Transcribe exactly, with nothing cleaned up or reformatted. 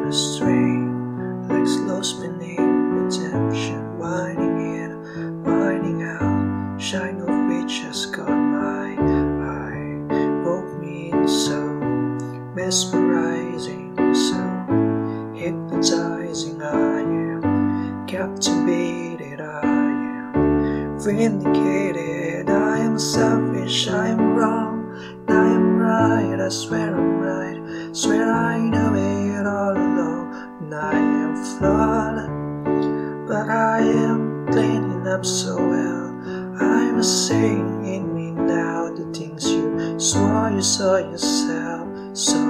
a string, like slow spinning redemption, winding in, winding out, shine of which has caught my eye, woke me in so mesmerizing, so hypnotizing. I am captivated, I am vindicated. I am selfish, I am wrong, and I am right. I swear I'm right, swear I know it all along. And I am flawed, but I am cleaning up so well. I was saying in me now the things you swore you saw yourself. So